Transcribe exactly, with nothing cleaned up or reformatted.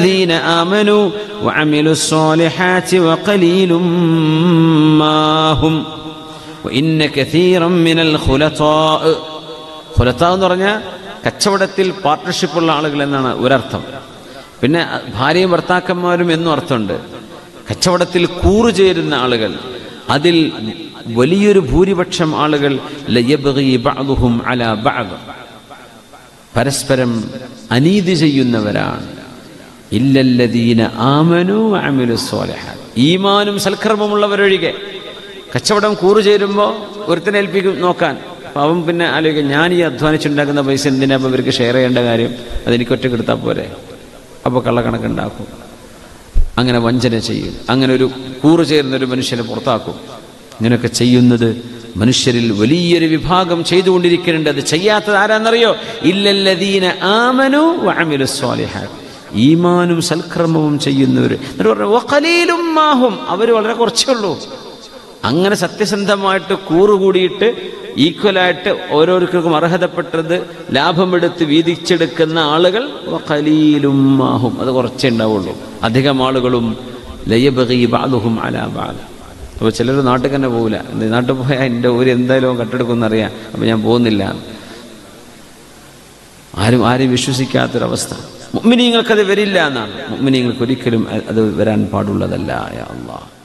الذين آمنوا وعملوا الصالحات وقليل ما هم وإن كثيرا من الخلطاء. ഖുലത്താ എന്ന് പറഞ്ഞാൽ കച്ചവടത്തിൽ പാർട്ട്ണർഷിപ്പുള്ള ആളുകൾ എന്നാണ് ഒരർത്ഥം. പിന്നെ ഭാര്യയും ഭർത്താക്കന്മാരും എന്നും അർത്ഥമുണ്ട്. കച്ചവടത്തിൽ കൂറുചേരുന്ന ആളുകൾ, അതിൽ വലിയൊരു ഭൂരിപക്ഷം ആളുകൾ ലയബ്ഗി ബഅ്ദുഹും അലാ ബഅദ്, പരസ്പരം അനീതി ചെയ്യുന്നവരാണ്. ഇല്ലല്ലദീന ആമനു വഅമിലുസ് സ്വാലിഹാത്ത്, ഈമാനും സൽക്കർമ്മമുള്ളവരൊഴികെ. കച്ചവടം കൂറുചേരുമ്പോൾ ഒരുത്തനെ ഏൽപ്പിക്കും നോക്കാൻ. അപ്പം അവൻ പിന്നെ ആലോചിക്കും, ഞാൻ ഈ അധ്വാനിച്ചുണ്ടാക്കുന്ന പൈസ എന്തിനാ അപ്പം ഇവർക്ക് ഷെയർ ചെയ്യേണ്ട കാര്യം, അതെനിക്ക് ഒറ്റയ്ക്ക് എടുത്താൽ പോരെ. അപ്പോൾ കള്ളക്കണക്കുണ്ടാക്കും, അങ്ങനെ വഞ്ചന ചെയ്യും, അങ്ങനെ ഒരു കൂറുചേരുന്നൊരു മനുഷ്യനെ പുറത്താക്കും. ഇങ്ങനെയൊക്കെ ചെയ്യുന്നത് മനുഷ്യരിൽ വലിയൊരു വിഭാഗം ചെയ്തുകൊണ്ടിരിക്കുന്നുണ്ട്. അത് ചെയ്യാത്തത് ആരാന്നറിയോ? ഇല്ലല്ലദീന ആമനു വഅമിലുസ് സ്വാലിഹാത്ത്, ഈമാനും സൽക്കർമ്മവും ചെയ്യുന്നവർ. എന്നിട്ട് പറഞ്ഞു വഖലീലും മാഹും, അവർ വളരെ കുറച്ചേ ഉള്ളൂ. അങ്ങനെ സത്യസന്ധമായിട്ട് കൂറുകൂടിയിട്ട് ഈക്വലായിട്ട് ഓരോരുത്തർക്കും അർഹതപ്പെട്ടത് ലാഭമെടുത്ത് വീതിച്ചെടുക്കുന്ന ആളുകൾ വഖലീലും മാഹും, അത് കുറച്ചേ ഉണ്ടാവുള്ളൂ. അധികം ആളുകളും ലയബ്ഗി ബഅ്ദുഹും അലാ ബഅദ്. അപ്പോൾ ചിലർ നാട്ടിൽ തന്നെ പോകില്ല. നാട്ടിൽ പോയാൽ എൻ്റെ ഊര് എന്തായാലും കട്ടെടുക്കുമെന്നറിയാം, അപ്പോൾ ഞാൻ പോകുന്നില്ല. ആരും ആരും വിശ്വസിക്കാത്തൊരവസ്ഥ. മുഅ്മിനീങ്ങൾക്കത് വരില്ല എന്നാണ്. മുഅ്മിനീങ്ങൾക്ക് ഒരിക്കലും അത് വരാൻ പാടുള്ളതല്ല. യാ അല്ലാഹ്.